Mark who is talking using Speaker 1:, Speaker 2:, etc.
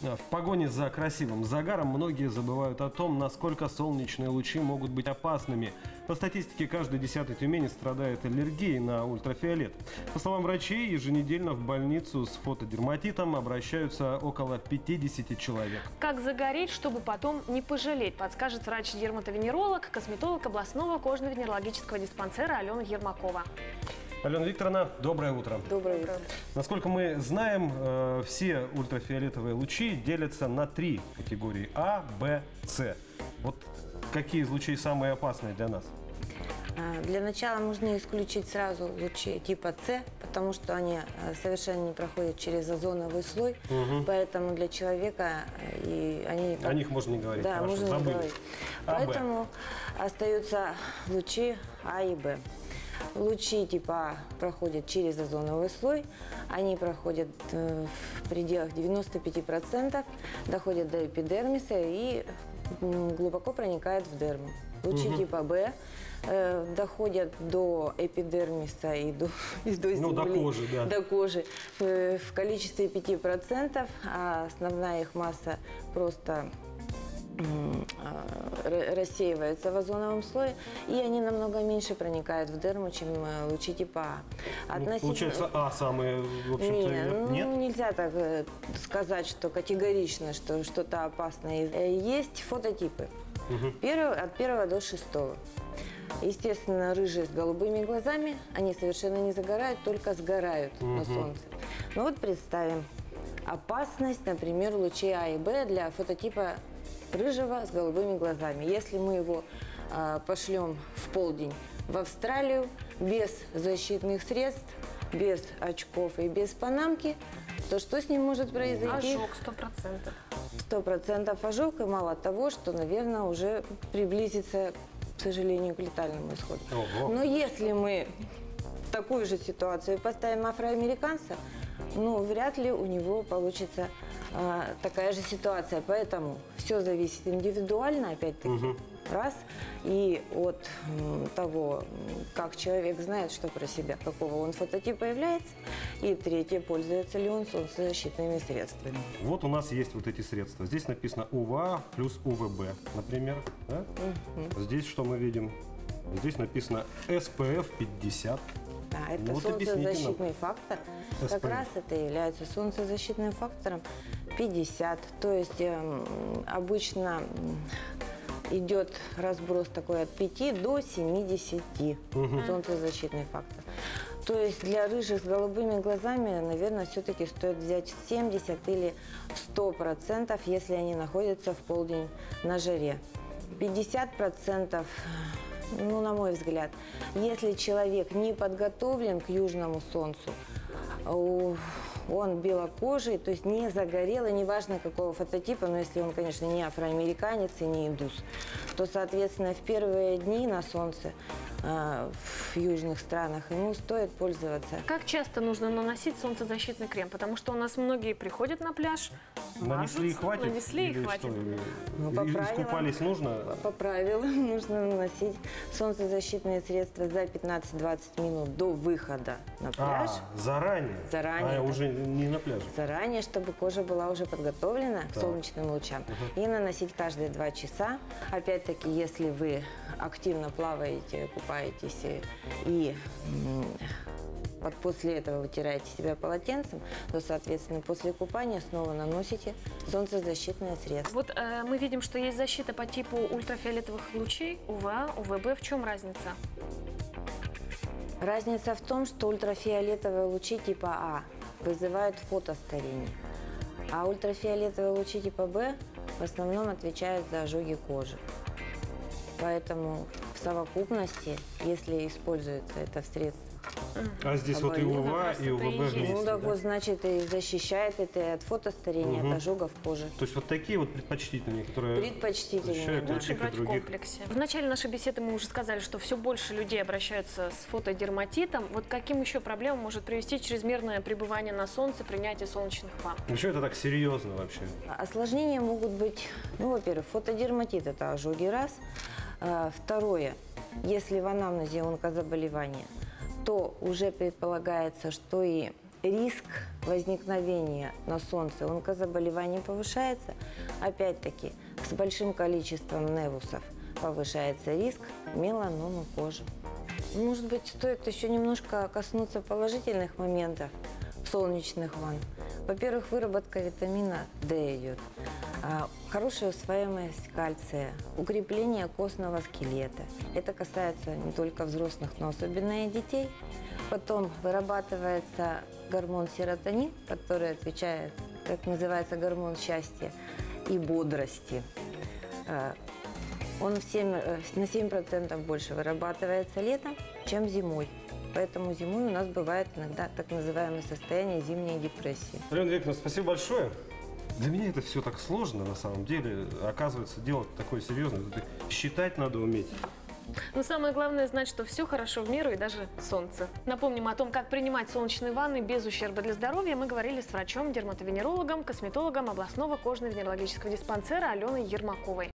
Speaker 1: В погоне за красивым загаром многие забывают о том, насколько солнечные лучи могут быть опасными. По статистике, каждый 10-й тюменец страдает аллергией на ультрафиолет. По словам врачей, еженедельно в больницу с фотодерматитом обращаются около 50 человек.
Speaker 2: Как загореть, чтобы потом не пожалеть, подскажет врач-дерматовенеролог, косметолог областного кожно-венерологического диспансера Алена Ермакова.
Speaker 1: Алена Викторовна, доброе утро.
Speaker 3: Доброе утро.
Speaker 1: Насколько мы знаем, все ультрафиолетовые лучи делятся на 3 категории: А, Б, С. Вот какие из лучей самые опасные для нас?
Speaker 3: Для начала нужно исключить сразу лучи типа С, потому что они совершенно не проходят через озоновый слой, поэтому для человека они...
Speaker 1: О них можно не говорить.
Speaker 3: Да,
Speaker 1: хорошо,
Speaker 3: можно не
Speaker 1: забыли.
Speaker 3: говорить.
Speaker 1: А,
Speaker 3: Поэтому остаются лучи А и Б. Лучи типа А проходят через озоновый слой, они проходят в пределах 95%, доходят до эпидермиса и глубоко проникают в дерму. Лучи типа Б доходят до эпидермиса и до земли,
Speaker 1: до кожи, да.
Speaker 3: до кожи в количестве 5%, а основная их масса просто рассеивается в озоновом слое, и они намного меньше проникают в дерму, чем лучи типа А.
Speaker 1: Получается, А самые, в общем-то, нет?
Speaker 3: Нельзя так сказать, что категорично, что что-то опасное. Есть фототипы от 1 до 6. Естественно, рыжие с голубыми глазами, они совершенно не загорают, только сгорают на солнце. Ну вот представим опасность, например, лучей А и Б для фототипа рыжего с голубыми глазами. Если мы его пошлем в полдень в Австралию без защитных средств, без очков и без панамки, то что с ним может произойти?
Speaker 2: Ожог 100%.
Speaker 3: 100% ожог, и мало того, что, наверное, уже приблизится, к сожалению, к летальному исходу.
Speaker 1: Ого.
Speaker 3: Но если мы в такую же ситуацию поставим афроамериканца, вряд ли у него получится такая же ситуация. Поэтому все зависит индивидуально, опять-таки, раз, и от того, как человек знает, что про себя, какого он фототипа является, и третье, пользуется ли он солнцезащитными средствами.
Speaker 1: Вот у нас есть вот эти средства. Здесь написано УВА плюс УВБ, например. Да? Здесь что мы видим? Здесь написано SPF 50.
Speaker 3: Да, это
Speaker 1: Вот
Speaker 3: солнцезащитный фактор. Как раз это является солнцезащитным фактором 50. То есть обычно идет разброс такой от 5 до 70 солнцезащитный фактор. То есть для рыжих с голубыми глазами, наверное, все-таки стоит взять 70 или 100%, если они находятся в полдень на жаре. 50%, на мой взгляд, если человек не подготовлен к южному солнцу, он белокожий, то есть не загорелый, неважно какого фототипа, но если он, конечно, не афроамериканец и не индус, то, соответственно, в первые дни на солнце в южных странах ему стоит пользоваться.
Speaker 2: Как часто нужно наносить солнцезащитный крем? Потому что у нас многие приходят на пляж,
Speaker 1: Нанесли и хватит?
Speaker 2: Нанесли и
Speaker 1: или
Speaker 2: хватит.
Speaker 1: Искупались нужно?
Speaker 3: По правилам нужно наносить солнцезащитные средства за 15-20 минут до выхода на пляж.
Speaker 1: Заранее?
Speaker 3: Заранее.
Speaker 1: Уже не на пляже?
Speaker 3: Заранее, чтобы кожа была уже подготовлена к солнечным лучам. И наносить каждые 2 часа. Опять-таки, если вы активно плаваете, купаетесь и вот после этого вытираете себя полотенцем, то, соответственно, после купания снова наносите солнцезащитные средства.
Speaker 2: Вот мы видим, что есть защита по типу ультрафиолетовых лучей, УВА, УВБ. В чем разница?
Speaker 3: Разница в том, что ультрафиолетовые лучи типа А вызывают фотостарение, а ультрафиолетовые лучи типа Б в основном отвечают за ожоги кожи. Поэтому в совокупности, если используется это в средствах,
Speaker 1: а здесь вот и УВА, и УВБ вместе,
Speaker 3: так вот, значит, и защищает это и от фотостарения, от ожогов кожи.
Speaker 1: То есть вот такие вот предпочтительные, которые
Speaker 3: предпочтительные,
Speaker 1: защищают от
Speaker 2: Лучше
Speaker 1: тех и
Speaker 2: брать в
Speaker 1: других.
Speaker 2: комплексе. В начале нашей беседы мы уже сказали, что все больше людей обращаются с фотодерматитом. Вот каким еще проблемам может привести чрезмерное пребывание на солнце, принятие солнечных ванн?
Speaker 1: Почему это так серьезно вообще?
Speaker 3: Осложнения могут быть, во-первых, фотодерматит – это ожоги, раз. Второе, если в анамнезе онкозаболевания, то уже предполагается, что и риск возникновения на солнце онкозаболеваний повышается. Опять-таки, с большим количеством невусов повышается риск меланомы кожи. Может быть, стоит еще немножко коснуться положительных моментов солнечных ванн. Во-первых, выработка витамина D идет, хорошая усваиваемость кальция, укрепление костного скелета. Это касается не только взрослых, но особенно и детей. Потом вырабатывается гормон серотонин, который отвечает, как называется, гормон счастья и бодрости. Он на 7% больше вырабатывается летом, чем зимой. Поэтому зимой у нас бывает иногда так называемое состояние зимней депрессии.
Speaker 1: Алена Викторовна, спасибо большое. Для меня это все так сложно, на самом деле. Оказывается, дело такое серьезное. Тут и считать надо уметь.
Speaker 2: Но самое главное знать, что все хорошо в миру и даже солнце. Напомним о том, как принимать солнечные ванны без ущерба для здоровья. Мы говорили с врачом, дерматовенерологом, косметологом областного кожно-венерологического диспансера Аленой Ермаковой.